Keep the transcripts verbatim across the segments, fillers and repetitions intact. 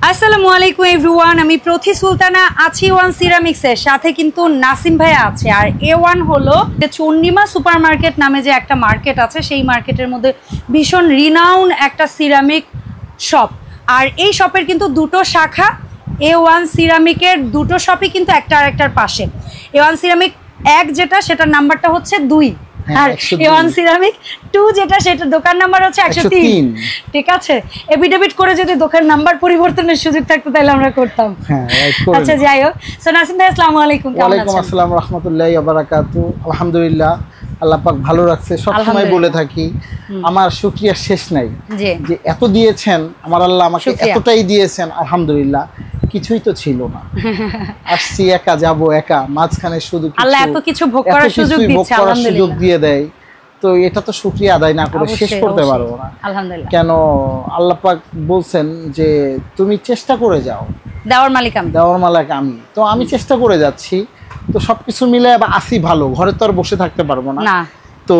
আসসালামু আলাইকুম এভরিওয়ান, আমি প্রথি সুলতানা আছি ওয়ান সিরামিক্সের সাথে, কিন্তু নাসিম ভাইয়া আছে। আর এ ওয়ান হলো চন্ডিমা সুপার মার্কেট নামে যে একটা মার্কেট আছে, সেই মার্কেটের মধ্যে ভীষণ রিনাউন্ড একটা সিরামিক শপ। আর এই শপের কিন্তু দুটো শাখা, এ ওয়ান সিরামিকের দুটো শপই কিন্তু একটা আরেকটার পাশে। এ ওয়ান সিরামিক এক যেটা, সেটার নাম্বারটা হচ্ছে দুই, আর এ ওয়ান সিরামিক টু যেটা, সেটা দোকান নাম্বার হচ্ছে একশো তিন। ঠিক আছে, এফিডেভিট করে যদি দোকান নাম্বার পরিবর্তনের সুযোগ থাকতো তাহলে আমরা করতাম। আচ্ছা, যাই হোক। সো নাসিম ভাই, আসসালামু আলাইকুম। ওয়ালাইকুম আসসালাম রাহমাতুল্লাহি ওয়া বারাকাতুহু। আলহামদুলিল্লাহ, আল্লাহ পাক ভালো রাখছে। সবসময় বলে থাকি আমার শুকরিয়া শেষ নাই, যে এত দিয়েছেন আমার আল্লাহ, আমাকে এতটাই দিয়েছেন। আলহামদুলিল্লাহ, কিছুই তো ছিল না, আসছি একা, যাব একা, মাঝখানে শুধু আল্লাহ এত কিছু ভোগ করার সুযোগ দিচ্ছে, আলহামদুলিল্লাহ সুযোগ দিয়ে দেয়। তো এটা তো শুকরিয়া আদায় না করে শেষ করতে পারবো না। আলহামদুলিল্লাহ। কেন আল্লাহ পাক বলছেন যে তুমি চেষ্টা করে যাও, দেওয়ার মালিক আমি, দেওয়ার মালিক আমি। তো আমি চেষ্টা করে যাচ্ছি। তো সবকিছু মিলে আসি ভালো, ঘরে তো আর বসে থাকতে পারবো না। তো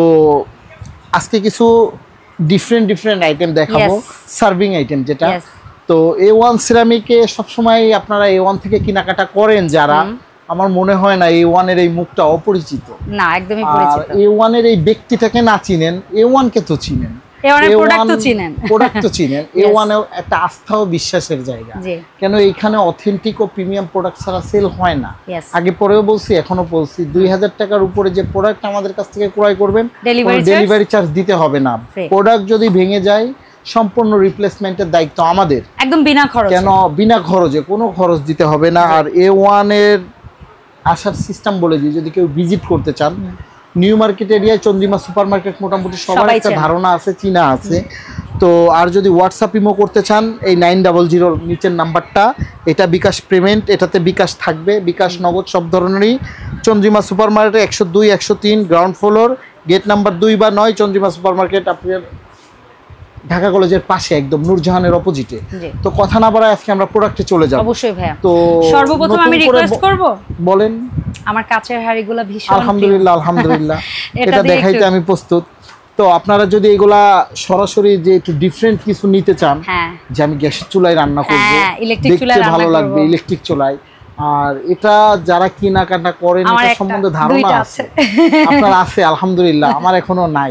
আজকে কিছু ডিফারেন্ট ডিফারেন্ট আইটেম দেখাবো, সার্ভিং আইটেম যেটা। তো এ ওয়ান সিরামিকে সবসময় আপনারা এ ওয়ান থেকে কেনাকাটা করেন যারা, আমার মনে হয় না এ ওয়ান এর এই মুখটা অপরিচিত। না, একদমই পরিচিত। এ ওয়ান এর এই ব্যক্তিটাকে না চিনেন, এ ওয়ান কে তো চিনেন, এ ওয়ান এর প্রোডাক্ট তো চিনেন, প্রোডাক্ট তো চিনেন। এ ওয়ান এর একটা আস্থা ও বিশ্বাসের জায়গা। কেন এইখানে অথেন্টিক ও প্রিমিয়াম প্রোডাক্ট ছাড়া সেল হয় না। আগে পরেও বলছি, এখনো বলছি, দুই হাজার টাকার উপরে যে প্রোডাক্ট আমাদের কাছ থেকে ক্রয় করবেন, ডেলিভারি চার্জ দিতে হবে না। প্রোডাক্ট যদি ভেঙে যায়, সম্পূর্ণ রিপ্লেসমেন্টের দায়িত্ব আমাদের, একদম বিনা খরচে। কেন বিনা খরচে, কোনো খরচ দিতে হবে না। আর এ ওয়ান এর আসার সিস্টেম বলে দিই, যদি কেউ ভিজিট করতে চান, নিউ মার্কেট এরিয়ায় চন্দ্রিমা সুপার মার্কেট মোটামুটি সবার একটা ধারণা আছে, চিনা আছে। তো আর যদি হোয়াটসঅ্যাপ ইমো করতে চান, এই নাইন ডাবল জিরোর নিচের নাম্বারটা, এটা বিকাশ পেমেন্ট, এটাতে বিকাশ থাকবে, বিকাশ নগদ সব ধরনেরই। চন্দ্রিমা সুপার মার্কেট একশো দুই একশো তিন গ্রাউন্ড ফ্লোর, গেট নাম্বার দুই বা নয়, চন্দ্রিমা সুপার মার্কেট আপনার ঢাকা কলেজের পাশে, একদম নূরজাহানের অপোজিটে। তো কথা না বাড়ায় আজকে আমরা প্রোডাক্টে চলে যাব। অবশ্যই ভাইয়া। তো সর্বপ্রথম আমি রিকোয়েস্ট করব, বলেন। আমার কাচের হাড়িগুলো ভীষণ, আলহামদুলিল্লাহ আলহামদুলিল্লাহ এটা দেখাইতে আমি প্রস্তুত। তো আপনারা যদি এগুলা সরাসরি যে একটু ডিফারেন্ট কিছু নিতে চান, যে আমি গ্যাসের চুলায় রান্না করব, দেখতে ভালো লাগবে ইলেকট্রিক চুলায়, আর এটা যারা কেনাকাটা করেন এটা সম্বন্ধে ধারণা আছে আপনার আছে, আলহামদুলিল্লাহ আমার এখনো নাই।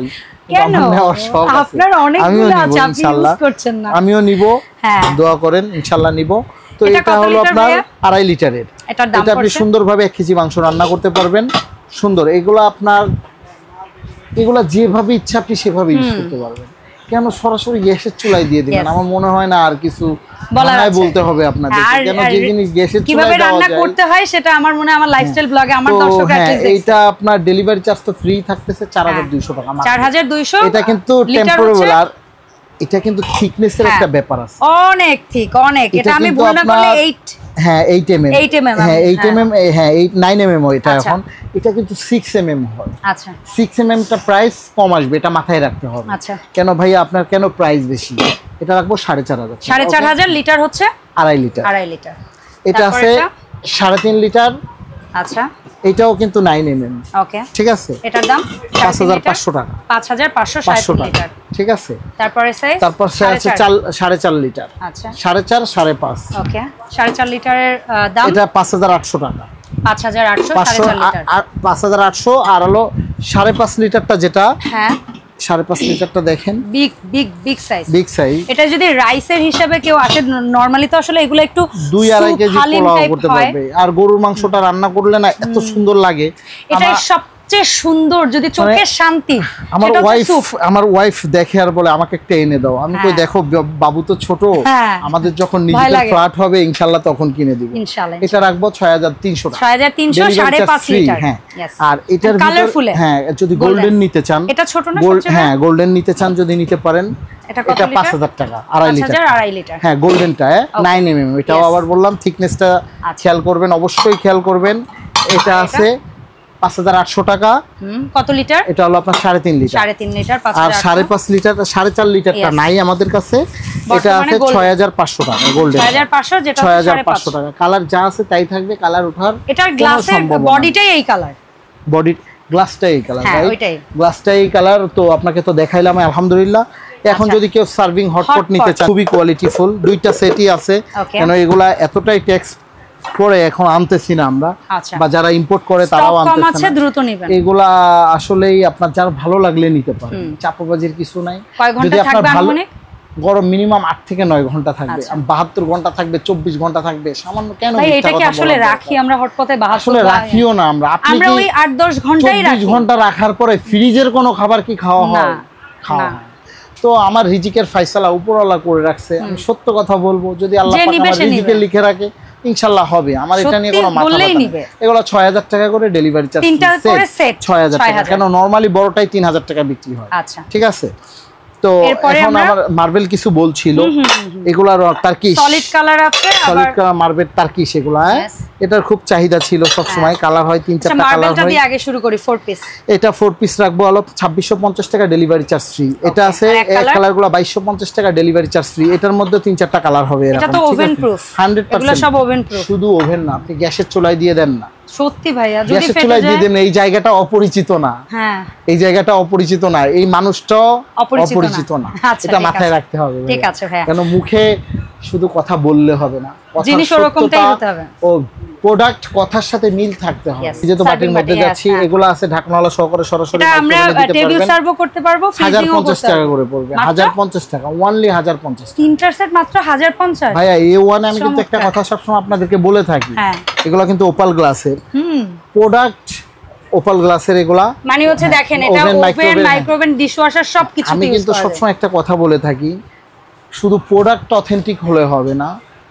আমিও নিব, দোয়া করেন, ইনশাল্লাহ নিব। তো এটা হলো আপনার আড়াই লিটারের, এটা আপনি সুন্দরভাবে এক কেজি মাংস রান্না করতে পারবেন। সুন্দর, এগুলো আপনার এগুলা যেভাবে ইচ্ছা আপনি সেভাবে ইউজ করতে পারবেন। কেন সরাসরি গ্যাসের চুলায় দিয়ে দিবেন, আমার মনে হয় না আর কিছু বলতে হবে আপনাদের। কেন যে জিনিস গ্যাসের চুলায় রান্না করতে হয় সেটা আমার মনে হয় আমার লাইফস্টাইল ব্লগে আমার দর্শকরা দেখছে। এইটা আপনার ডেলিভারি চার্জ তো ফ্রি থাকতেছে চার হাজার দুইশো টাকা, চার হাজার দুইশো। এটা কিন্তু টেম্পোরারি, আর এটা কিন্তু থিকনেসের একটা ব্যাপার আছে, অনেক থিক, অনেক। এটা আমি ভুল না করলে আট, হ্যাঁ এইট এমএম, এইট এমএম, হ্যাঁ এইট এমএম, হ্যাঁ নাইন এমএম এটা এখন। এটা কিন্তু সিক্স এমএম হয়। আচ্ছা, সিক্স এমএম টা প্রাইস কম আসবে, এটা মাথায় রাখতে হবে। আচ্ছা, কেন ভাইয়া আপনার কেন প্রাইস বেশি? এটা রাখবো সাড়ে চার হাজার। সাড়ে চার হাজার লিটার হচ্ছে আড়াই লিটার, আড়াই লিটার। এটা আছে সাড়ে তিন লিটার। আচ্ছা, এটাও কিন্তু নাইন এমএম। ওকে, ঠিক আছে। এটার দাম পাঁচ হাজার পাঁচশো টাকা, পাঁচ হাজার পাঁচশো লিটার। ঠিক আছে। তারপরে সাইজ, তারপর আছে সাড়ে চার লিটার। আচ্ছা, সাড়ে চার, সাড়ে পাঁচ। ওকে, সাড়ে চার লিটারের দাম এটা পাঁচ হাজার আটশো টাকা, পাঁচ হাজার আটশো, পাঁচ হাজার আটশো। আর হলো সাড়ে পাঁচ লিটারটা যেটা, হ্যাঁ সাড়ে পাঁচ লিটারটা দেখেন, big big big size, big size. এটা যদি রাইসের হিসাবে কেউ আসে, নরমালি তো আসলে এগুলো একটু দুই আড়াই কেজি পোলাও করতে পারবে। আর গরুর মাংসটা রান্না করলে না এত সুন্দর লাগে, এটা সবচেয়ে সুন্দর, যদি চোখের শান্তি। আমার ওয়াইফ আমার ওয়াইফ দেখে আর বলে আমাকে একটা এনে দাও। আমি কই দেখো বাবু তো ছোট, আমাদের যখন নিজেদের ফ্ল্যাট হবে ইনশাআল্লাহ তখন কিনে দিব ইনশাআল্লাহ। এটা রাখবো ছয় হাজার তিনশো টাকা, ছয় হাজার তিনশো, সাড়ে পাঁচ লিটার। হ্যাঁ, আর এটার ভিতরে হ্যাঁ যদি গোল্ডেন নিতে চান, এটা ছোট না সবচেয়ে, হ্যাঁ গোল্ডেন নিতে চান যদি নিতে পারেন, এটা পাঁচ হাজার টাকা, আড়াই লিটার, আড়াই লিটার। হ্যাঁ গোল্ডেনটা নাইন এমএম। এটাও আবার বললাম থিকনেসটা খেয়াল করবেন, অবশ্যই খেয়াল করবেন। এটা আছে পাঁচ হাজার আটশো টাকা। কত লিটার? এটা হলো আপনার সাড়ে তিন লিটার, সাড়ে তিন লিটার। আর সাড়ে পাঁচ লিটার, সাড়ে চার লিটারটা নাই আমাদের কাছে, এটা আছে ছয় হাজার পাঁচশো টাকা, গোল্ডেন ছয় হাজার পাঁচশো, যেটা ছয় হাজার পাঁচশো টাকা। কালার যা আছে তাই থাকবে, কালার ওঠার। এটার গ্লাসের বডিটাই এই কালার, বডি গ্লাসটাই এই কালার, রাইট? গ্লাসটাই এই কালার। তো আপনাকে তো দেখাইলাম, আলহামদুলিল্লাহ। এখন যদি কেউ সার্ভিং হটপট নিতে চায় খুবই কোয়ালিটিফুল, দুইটা সেটই আছে। কেন এগুলা এতটাই ট্যাক্স করে এখন আনতেছি না আমরা, বা যারা ইম্পোর্ট করে তারাও আনতেছে না, দ্রুত নেবেন। এগুলা আসলেই আপনার যার ভালো লাগলে নিতে পারেন, চাপাবাজির কিছু নাই। যদি আপনার ভালো গরম মিনিমাম আট থেকে নয় ঘন্টা থাকবে, বাহাত্তর ঘন্টা থাকবে, চব্বিশ ঘন্টা থাকবে, সামান্য কেন এটা কি আসলে রাখি আমরা হটপটে? আসলে রাখিও না আমরা, আপনি আমরা ওই আট দশ ঘন্টাই রাখি। চব্বিশ ঘন্টা রাখার পরে ফ্রিজের কোনো খাবার কি খাওয়া হয়? খাওয়া হয়। তো আমার রিজিকের ফয়সালা উপরওয়ালা করে রাখছে, আমি সত্য কথা বলবো, যদি আল্লাহ পাক আমার রিজিকে লিখে রাখে ইনশাআল্লাহ হবে। আমার এটা নিয়ে কোনো মাথা ব্যথা নেই। এগুলো ছয় হাজার টাকা করে ডেলিভারি চার্জ, তিনটা করে সেট ছয় হাজার টাকা। কেন নরমালি বড়টাই তিন হাজার টাকা বিক্রি হয়। আচ্ছা ঠিক আছে। তো এখন আমার মার্বেল কিছু বলছিল, এগুলার টার্কিশ সলিড কালার আছে, সলিড কালার মার্বেল টার্কিশ, এগুলা এটার খুব চাহিদা ছিল সব সময়। কালার হয় তিন চারটা কালার হয়। মার্বেলটা দিয়ে আগে শুরু করি, ফোর পিস। এটা ফোর পিস রাখবো হলো ছাব্বিশশো পঞ্চাশ টাকা ডেলিভারি চার্জ ফ্রি। এটা আছে এই কালারগুলো বাইশশো পঞ্চাশ টাকা ডেলিভারি চার্জ ফ্রি। এটার মধ্যে তিন চারটা কালার হবে এরকম। এটা তো ওভেন প্রুফ, হান্ড্রেড পার্সেন্ট এগুলো সব ওভেন প্রুফ। শুধু ওভেন না, আপনি গ্যাসের চুলায় দিয়ে দেন না। সত্যি ভাইয়া, যদি গ্যাসের চুলায় দিয়ে দেন, এই জায়গাটা অপরিচিত না। হ্যাঁ, এই জায়গাটা অপরিচিত না, এই মানুষটাও অপরিচিত না। এটা মাথায় রাখতে হবে। ঠিক আছে ভাইয়া, কেন মুখে শুধু কথা বললে হবে না, জিনিস ওরকমটাই হতে হবে। ও প্রোডাক্ট কথার সাথে মিল থাকতে হবে। এই যে তো বাটির মধ্যে যাচ্ছি, এগুলো আছে ঢাকনাওয়ালা সহকারে সরাসরি আমরা টেবিল সার্ভ করতে পারবো। হাজার পঞ্চাশ টাকা করে পড়বে, হাজার পঞ্চাশ টাকা ওনলি, হাজার পঞ্চাশ। তিনটার সেট মাত্র হাজার পঞ্চাশ। ভাইয়া এ ওয়ান আমি কিন্তু একটা কথা সবসময় আপনাদেরকে বলে থাকি, এগুলো কিন্তু ওপাল গ্লাসের প্রোডাক্ট, ওপাল গ্লাসের এগুলা। মানে হচ্ছে দেখেন এটা ওভেন, মাইক্রোওভেন, ডিশওয়াশার সবকিছু। আমি কিন্তু সবসময় একটা কথা বলে থাকি, শুধু প্রোডাক্ট অথেন্টিক হলে হবে না,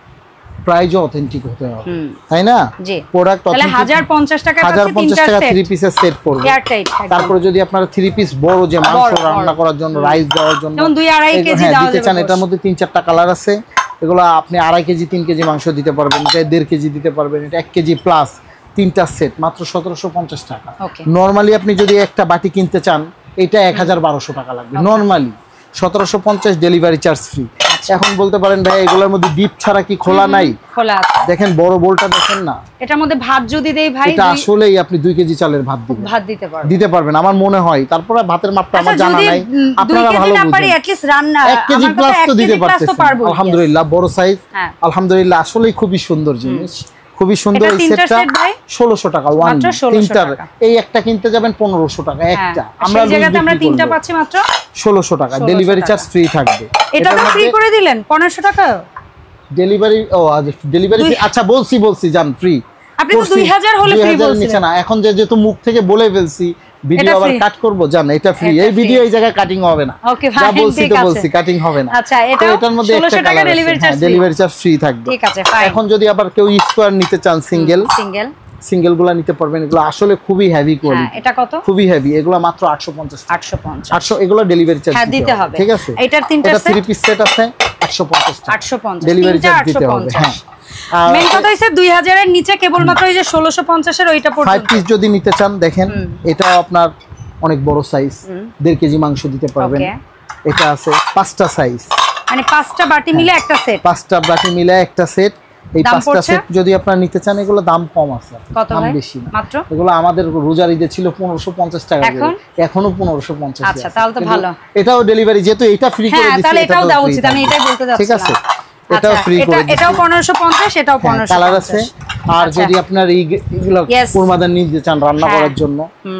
প্রাইসও অথেন্টিক হতে হবে, তাই না? প্রোডাক্ট অথেন্টিক হাজার পঞ্চাশ টাকা, হাজার পঞ্চাশ টাকা থ্রি পিসের সেট পড়বে। তারপরে যদি আপনারা থ্রি পিস বড় যে মাংস রান্না করার জন্য, রাইস দেওয়ার জন্য দুই আড়াই কেজি দিতে চান, এটার মধ্যে তিন চারটা কালার আছে। এগুলো আপনি আড়াই কেজি তিন কেজি মাংস দিতে পারবেন, এটা দেড় কেজি দিতে পারবেন, এটা এক কেজি প্লাস, তিনটা সেট মাত্র সতেরোশো পঞ্চাশ টাকা। নর্মালি আপনি যদি একটা বাটি কিনতে চান এটা এক হাজার বারোশো টাকা লাগবে নর্মালি, সতেরোশো পঞ্চাশ ডেলিভারি চার্জ ফ্রি। এখন বলতে পারেন ভাই এগুলোর মধ্যে ডিপ ছাড়া কি খোলা নাই? খোলা আছে। দেখেন বড় বোলটা দেখেন না, এটার মধ্যে ভাত যদি দেই ভাই, এটা আসলেই আপনি দুই কেজি চালের ভাত দিবেন, ভাত দিতে পারবেন, দিতে পারবেন আমার মনে হয়। তারপরে ভাতের মাপটা আমার জানা নাই, আপনারা ভালো বুঝেন। এট লিস্ট রান্না এক কেজি প্লাস তো দিতে পারতেছেন আলহামদুলিল্লাহ, বড় সাইজ আলহামদুলিল্লাহ, আসলেই খুবই সুন্দর জিনিস, খুবই সুন্দর। এই সেটটা ষোলোশো টাকা ওয়ান, তিনটার এই একটা কিনতে যাবেন পনেরোশো টাকা একটা, আমরা আমরা তিনটা পাচ্ছি মাত্র ষোলোশো টাকা, ডেলিভারি চার্জ ফ্রি থাকবে। এটা তো ফ্রি করে দিলেন পনেরোশো টাকা ডেলিভারি। ও ডেলিভারি, আচ্ছা বলছি বলছি জান ফ্রি, আপনি তো দুই হাজার হলে ফ্রি বলছিলেন না, এখন যে যেহেতু মুখ থেকে বলে ফেলছি ভিডিও আবার কাট করব, জান এটা ফ্রি, এই ভিডিও এই জায়গায় কাটিং হবে না, যা বলছি তো বলছি, কাটিং হবে না। আচ্ছা, এটা এটার মধ্যে ষোলোশো টাকা delivery charge, delivery charge free থাকবে। ঠিক আছে ফাইন। এখন যদি আবার কেউ স্কয়ার নিতে চান, সিঙ্গেল সিঙ্গেল সিঙ্গেল গুলা নিতে পারবেন, এগুলো আসলে খুবই হেভি কোয়ালিটি। এটা কত? খুবই হেভি, এগুলো মাত্র আটশো পঞ্চাশ, আটশো পঞ্চাশ, আটশো, এগুলো ডেলিভারি চার্জ দিতে হবে, ঠিক আছে? এটার তিনটা সেট, থ্রি পিস সেট আছে আটশো পঞ্চাশ টাকা, আটশো পঞ্চাশ ডেলিভারি চার্জ দিতে হবে। হ্যাঁ, মেন কথা হইছে দুই হাজার এর নিচে কেবলমাত্র এই যে ষোলোশো পঞ্চাশ এর ওইটা পড়বে। ফাইভ পিস যদি নিতে চান দেখেন, এটাও আপনার অনেক বড় সাইজ, দেড় কেজি মাংস দিতে পারবেন। এটা আছে পাঁচটা সাইজ, মানে পাঁচটা বাটি মিলে একটা সেট, পাঁচটা বাটি মিলে একটা সেট। এই পাঁচটা সেট যদি আপনারা নিতে চান, এগুলো দাম কম আছে, দাম বেশি না মাত্র। এগুলো আমাদের রোজার ঈদে ছিল পনেরোশো পঞ্চাশ টাকা, এখনো পনেরোশো পঞ্চাশ। আচ্ছা, তাহলে তো ভালো। এটাও ডেলিভারি, যেহেতু এটা ফ্রি করে দিচ্ছি, তাহলে এটাও দেওয়া উচিত, আমি এটাই বলতে যাচ্ছি। ঠিক আছে, এটাও ফ্রি করে দিচ্ছি, এটাও পনেরোশো পঞ্চাশ, এটাও পনেরোশো কালার আছে। আর যদি আপনার এইগুলো কুরমাদান নিতে চান রান্না করার জন্য,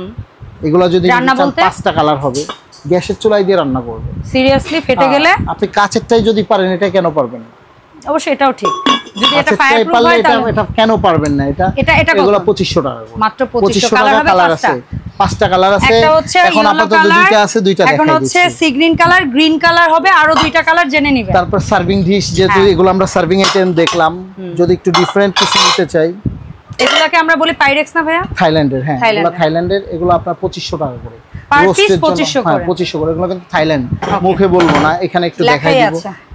এগুলো যদি পাঁচটা কালার হবে, গ্যাসের চুলায় দিয়ে রান্না করবে, সিরিয়াসলি ফেটে গেলে আপনি কাচেরটাই যদি পারেন, এটা কেন পারবেন না? অবশ্যই এটাও ঠিক, যদি এটা ফায়ার প্রুফ হয় তাহলে এটা কেন পারবেন না? এটা এটা এটা এগুলো পঁচিশশো টাকা, মাত্র পঁচিশশো। কালার হবে পাঁচটা, পাঁচটা কালার আছে। এখন আপাতত দুইটা আছে, দুইটা দেখাই দিচ্ছি। এখন হচ্ছে sea green colour, green colour হবে, আরো দুইটা কালার জেনে নিবেন। তারপর সার্ভিং ডিশ, যেহেতু এগুলো আমরা সার্ভিং আইটেম দেখলাম, যদি একটু ডিফারেন্ট কিছু নিতে চাই, এগুলাকে আমরা বলি পাইরেক্স না ভাইয়া? থাইল্যান্ডের। হ্যাঁ, এগুলো থাইল্যান্ডের, এগুলো আপনার পঁচিশশো টাকা করে পার পিস, পঁচিশশো করে। হ্যাঁ, পঁচিশশো করে। এগুলো কিন্তু থাইল্যান্ড, মুখে বলবো না, এখানে একটু দেখাই দিব।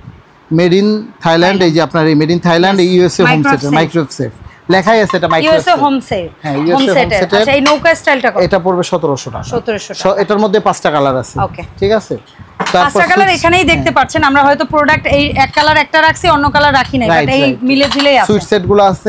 মেড ইন থাইল্যান্ড, এই যে আপনার এই made in Thailand, USA home set, microwave safe লেখাই আছে, এটা মাইক্রোওয়েভ ইউএসএ হোম সেট। হ্যাঁ, ইউএসএ হোম সেট। আচ্ছা, এই নৌকা স্টাইলটা কত? এটা পড়বে সতেরোশো টাকা। সতেরোশো টাকা। এটার মধ্যে পাঁচটা কালার আছে। ওকে, ঠিক আছে। পাঁচটা কালার এখানেই দেখতে পাচ্ছেন, আমরা হয়তো প্রোডাক্ট এই এক কালার একটা রাখছি, অন্য কালার রাখি নাই, বাট এই মিলে ঝিলেই আছে। সুইট সেট গুলো আছে,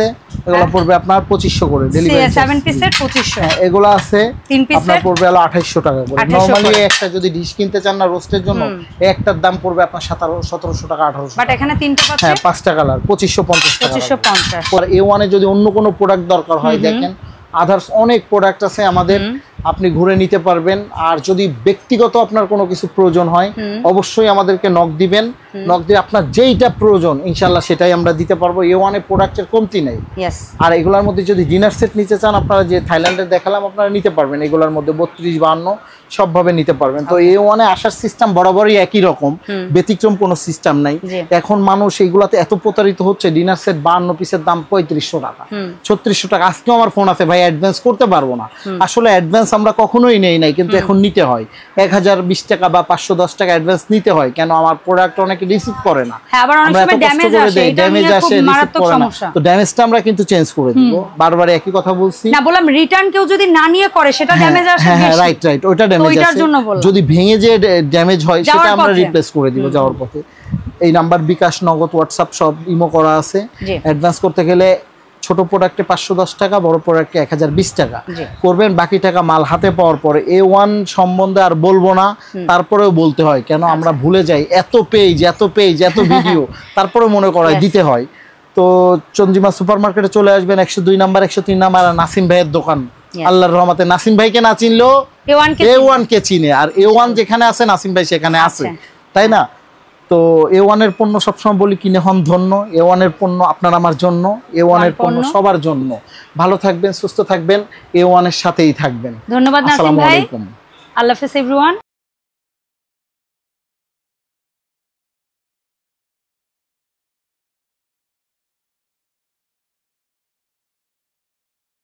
এগুলো পড়বে আপনার পঁচিশশো করে ডেলিভারি সেভেন পিসের পঁচিশশো। এগুলো আছে তিন পিসের আপনার পড়বে হলো আঠাইশশো টাকা করে। নরমালি একটা যদি ডিশ কিনতে চান না রোস্টের জন্য একটার দাম পড়বে আপনার সতেরোশো টাকা আঠারোশো। বাট এখানে তিনটা পাচ্ছেন হ্যাঁ পাঁচটা কালার পঁচিশশো পঞ্চাশ টাকা। পঁচিশশো পঞ্চাশ। আর এ ওয়ান এ যদি অন্য কোনো প্রোডাক্ট দরকার হয় দেখেন আদার্স অনেক প্রোডাক্ট আছে আমাদের, আপনি ঘুরে নিতে পারবেন। আর যদি ব্যক্তিগত আপনার কোনো কিছু প্রয়োজন হয় অবশ্যই আমাদেরকে নক দিবেন, নক দিয়ে আপনার যেইটা প্রয়োজন ইনশাল্লাহ সেটাই আমরা দিতে পারবো। এ ওয়ান এর প্রোডাক্টের কমতি নেই। আর এগুলোর মধ্যে যদি ডিনার সেট নিতে চান আপনারা যে থাইল্যান্ডের দেখালাম আপনারা নিতে পারবেন, এগুলোর মধ্যে বত্রিশ বাহান্ন সবভাবে নিতে পারবেন। তো এ ওয়ানে আসার সিস্টেম বরাবরই একই রকম, ব্যতিক্রম কোনো সিস্টেম নাই। এখন মানুষ এইগুলাতে এত প্রতারিত হচ্ছে, ডিনার সেট বাহান্ন পিসের দাম পঁয়ত্রিশশো টাকা ছত্রিশশো টাকা। আজকেও আমার ফোন আছে ভাই অ্যাডভান্স করতে পারবো না, আসলে অ্যাডভান্স আমরা কখনোই নেই নাই, কিন্তু এখন নিতে হয় এক হাজার বিশ টাকা বা পাঁচশো দশ টাকা অ্যাডভান্স নিতে হয়। কেন আমার প্রোডাক্ট অনেকে রিসিভ করে না, ড্যামেজ আসে রিসিভ করে না, তো ড্যামেজটা আমরা কিন্তু চেঞ্জ করে দিব। বারবার একই কথা বলছি না, বললাম রিটার্ন কেউ যদি না নিয়ে করে সেটা ড্যামেজ আসে। হ্যাঁ রাইট রাইট ওইটা ড্যামেজ আসে, যদি ভেঙে যে ড্যামেজ হয় সেটা আমরা রিপ্লেস করে দিব যাওয়ার পথে। এই নাম্বার বিকাশ, নগদ, হোয়াটসঅ্যাপ সব ইমো করা আছে। অ্যাডভান্স করতে গেলে ছোট প্রোডাক্টে পাঁচশো দশ টাকা, বড় প্রোডাক্টে এক হাজার বিশ টাকা করবেন। বাকি টাকা মাল হাতে পাওয়ার পরে। এ ওয়ান সম্বন্ধে আর বলবো না, তারপরেও বলতে হয়, কেন আমরা ভুলে যাই, এত পেজ এত পেজ এত ভিডিও তারপরে মনে করায় দিতে হয়। তো চন্দ্রিমা সুপার মার্কেটে চলে আসবেন, একশো দুই নাম্বার একশো তিন নাম্বার নাসিম ভাইয়ের দোকান। আল্লাহর রহমতে নাসিম ভাইকে না চিনলেও এ ওয়ান কে চিনে, আর এ ওয়ান যেখানে আছে নাসিম ভাই সেখানে আছে, তাই না? তো এ ওয়ান এর পণ্য সবসময় বলি কিনে হন ধন্য। এ ওয়ান এর পণ্য আপনার আমার জন্য, এ ওয়ান এর পণ্য সবার জন্য। ভালো থাকবেন, সুস্থ থাকবেন, এ ওয়ান এর সাথেই থাকবেন। ধন্যবাদ নাসিম ভাই, আল্লাহ হাফেজ এভরিওয়ান।